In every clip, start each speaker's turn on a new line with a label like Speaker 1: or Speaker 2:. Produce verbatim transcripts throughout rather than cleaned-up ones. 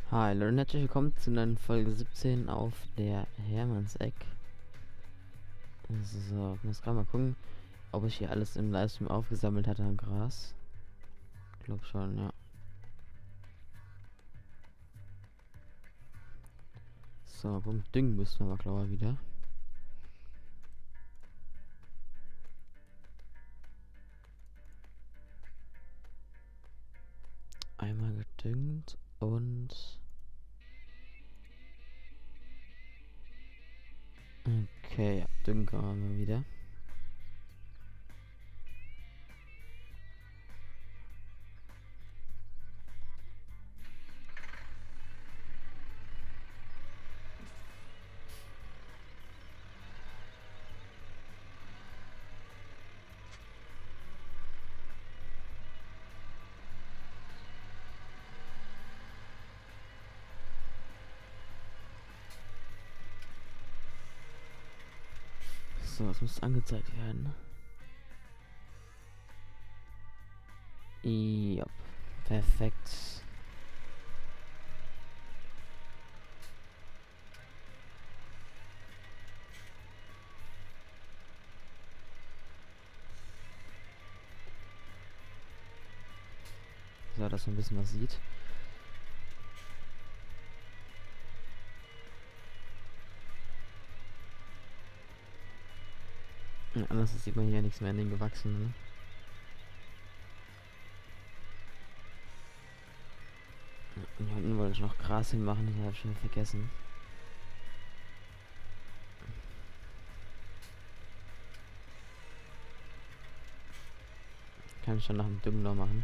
Speaker 1: Hallo und herzlich willkommen zu einer neuen Folge siebzehn auf der Hermannseck. So, ich muss gerade mal gucken, ob ich hier alles im Livestream aufgesammelt hatte an Gras. Ich glaube schon, ja. So, beim Düngen müssen wir aber, glaube ich, wieder. Einmal gedüngt und... Okay, ja, düngen können wir wieder. So, es muss angezeigt werden. Ja, perfekt. So, dass man ein bisschen was sieht. Ja, anders sieht man hier nichts mehr in den gewachsenen. Und hier unten wollte ich noch Gras hinmachen, das habe ich schon vergessen. Kann ich schon nach dem Düngen noch machen.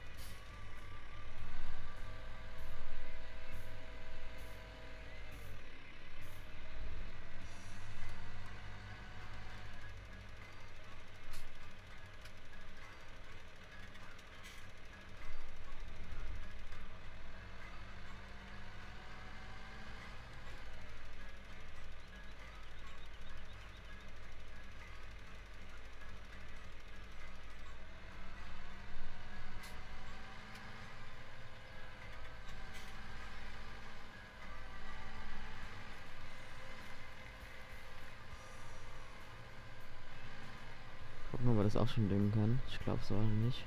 Speaker 1: Gucken, ob wir das auch schon düngen können. Ich glaube so nicht.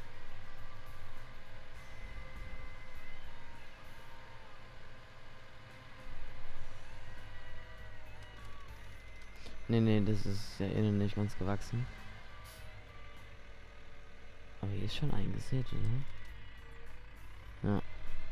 Speaker 1: Nee, nee, das ist ja innen nicht ganz gewachsen. Aber hier ist schon eingesät, oder? Ja.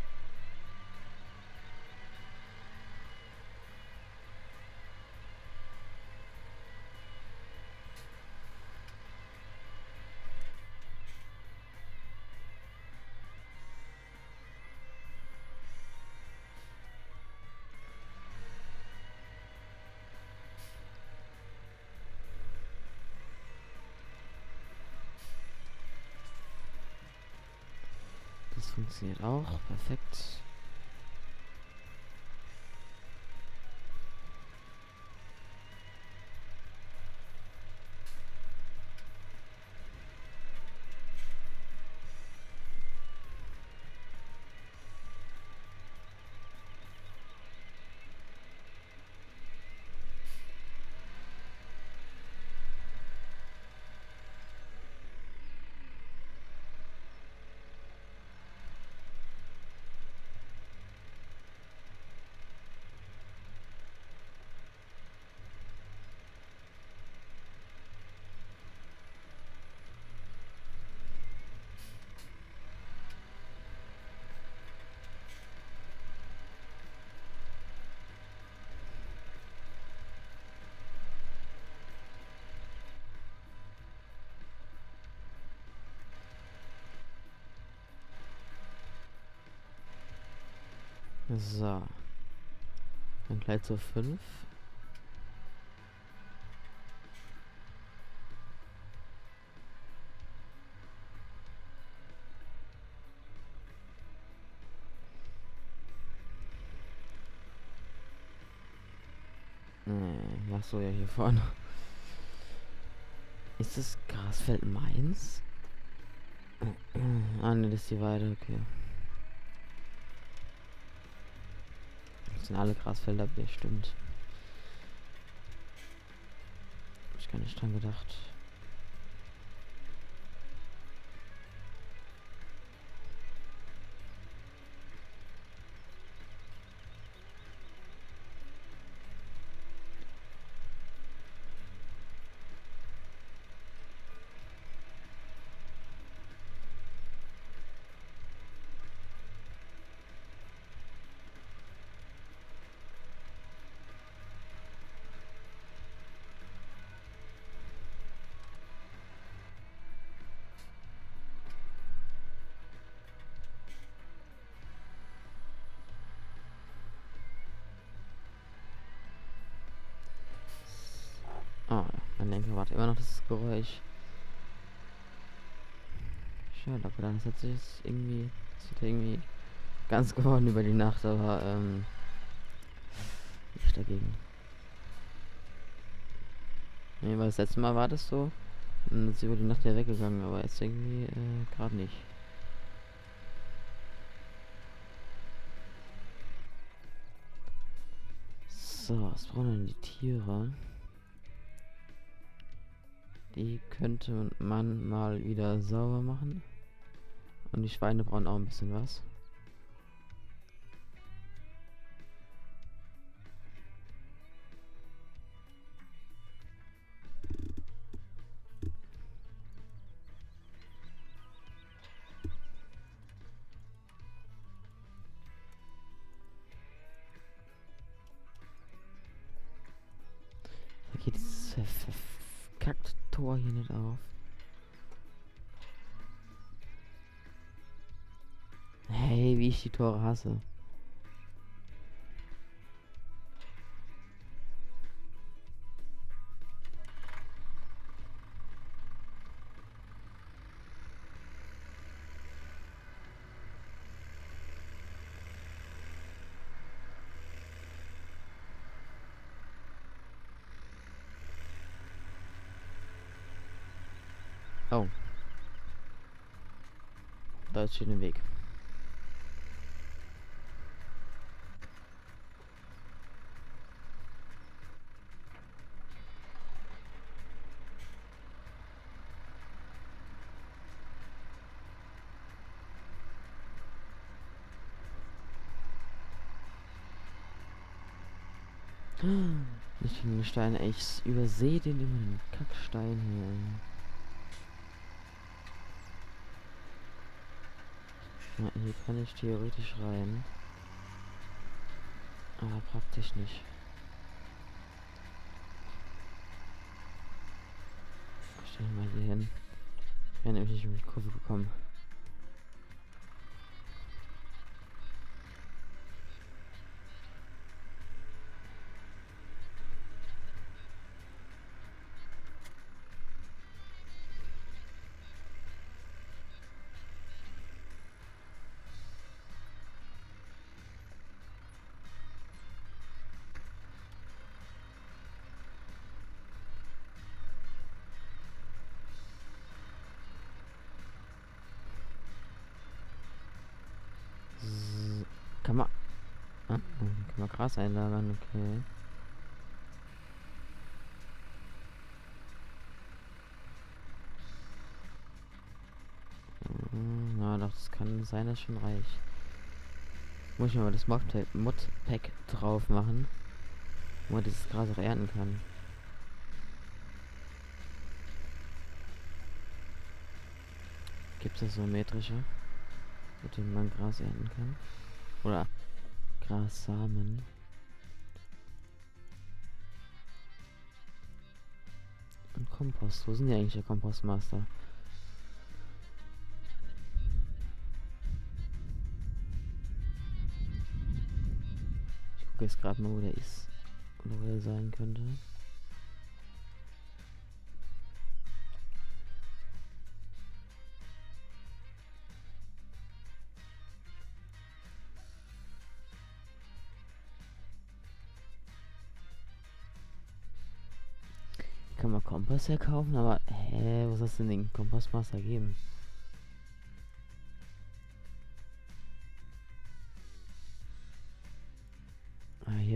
Speaker 1: Das funktioniert auch. Perfekt. So. Dann gleich zur fünf. Nee, ach so, ja, hier vorne. Ist das Grasfeld meins? Ah, ne, das ist die Weide, okay. Sind alle Grasfelder, ja, stimmt. Hab ich gar nicht dran gedacht. Ah, mein Lenker warte immer noch das Geräusch. Schade, aber dann hat sich jetzt irgendwie, ist wieder irgendwie ganz geworden über die Nacht, aber ähm, nicht dagegen. Nee, weil das letzte Mal war das so, und ist über die Nacht ja weggegangen, aber jetzt irgendwie äh, gerade nicht. So, was brauchen denn die Tiere? Die könnte man mal wieder sauber machen. Und die Schweine brauchen auch ein bisschen was. Da geht dieses verkackte Tor hier nicht auf. Hey, wie ich die Tore hasse. Oh. Da ist schon ein Weg. Nicht gegen den Stein, ey, ich übersehe den immer den Kackstein hier, ey. Ja, hier kann ich theoretisch rein. Aber praktisch nicht. Stell mal hier hin. Ich werde nämlich nicht um die Kurve bekommen. Kann man... Ah, kann man Gras einlagern, okay. Hm, na doch, das kann sein, dass schon reicht. Muss ich mal das Mod-Pack drauf machen, wo man dieses Gras auch ernten kann. Gibt es so metrische, mit denen man Gras ernten kann? Oder Grassamen. Und Kompost. Wo sind die eigentlich, der Kompostmaster? Ich gucke jetzt gerade mal, wo der ist. Oder wo der sein könnte. Kann man Kompost verkaufen, aber hä, was hast du denn den Kompostmaster geben?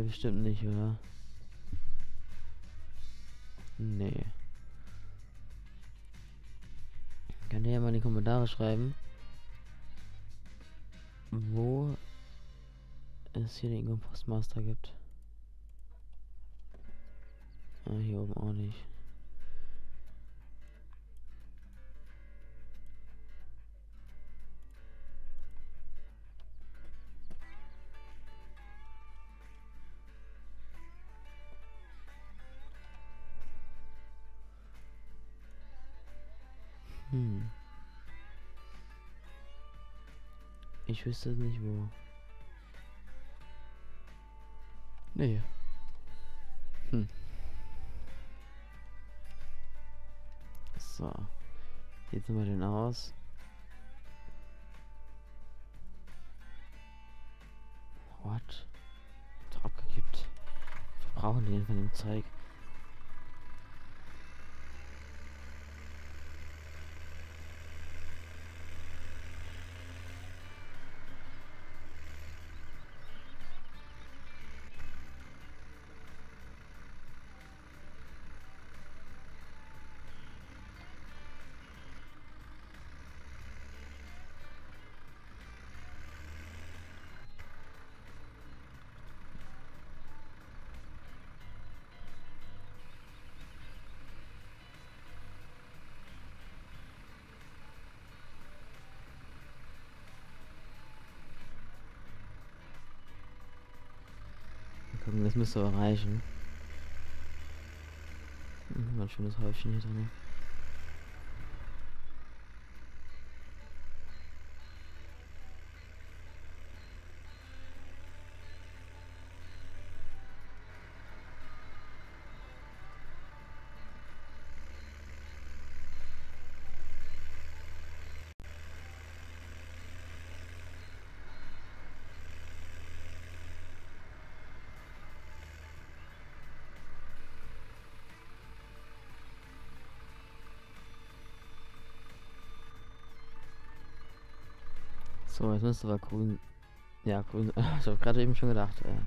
Speaker 1: bestimmt nicht, oder? Nee. Könnt ihr ja mal in die Kommentare schreiben, wo es hier den Kompostmaster gibt. Ah, hier oben auch nicht. Hm. Ich wüsste nicht wo. Nee. Hm. So. Jetzt sehen wir den aus. What? Ist abgekippt. Wir brauchen den von dem Zeug. Gucken, das müsste aber reichen. Hm, ein schönes Häufchen hier drin. So, jetzt müsste aber grün. Ja, grün. Ich habe gerade eben schon gedacht. Äh,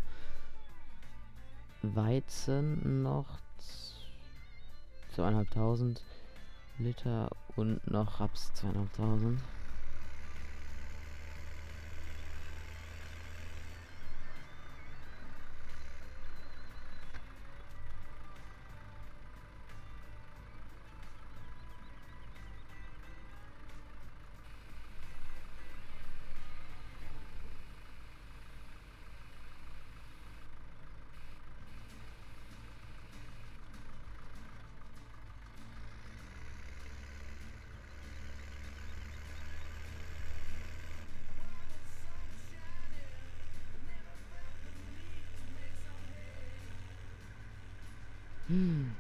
Speaker 1: Weizen noch zweieinhalbtausend Liter und noch Raps zweieinhalbtausend. Hm.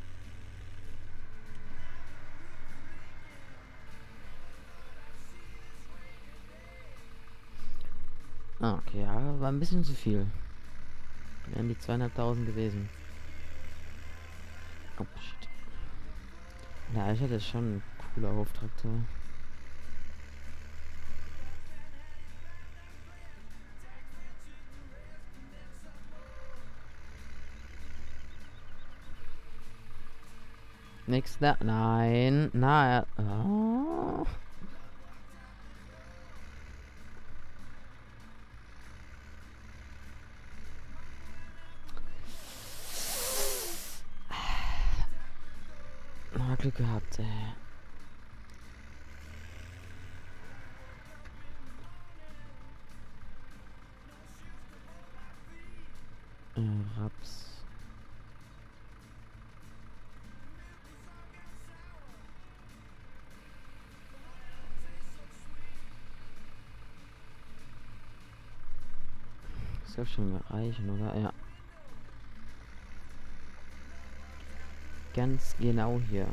Speaker 1: Ah, okay, ja, war ein bisschen zu viel. Wären die zweieinhalbtausend gewesen. Oh, shit. Ja, ich hatte schon ein cooler Hoftraktor. Nächster. Nein. Na, oh. Oh, Glück gehabt, ey. Äh, Raps. Das soll schon reichen, oder? Ja. Ganz genau hier.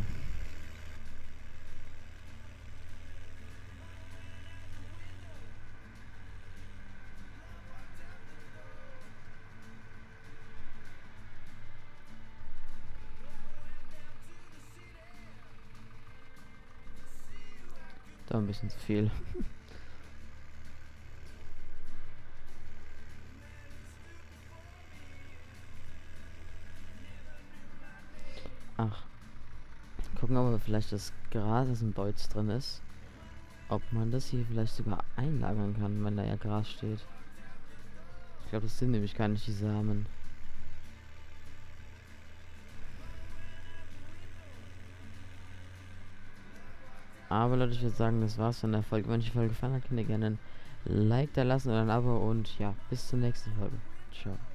Speaker 1: Da ein bisschen zu viel. Ach. Gucken, ob wir vielleicht das Gras, das im Deutz drin ist. Ob man das hier vielleicht sogar einlagern kann, wenn da ja Gras steht. Ich glaube, das sind nämlich gar nicht die Samen. Aber Leute, ich würde sagen, das war's von der Folge. Wenn euch die Folge gefallen hat, könnt ihr gerne ein Like da lassen oder ein Abo und ja, bis zur nächsten Folge. Ciao.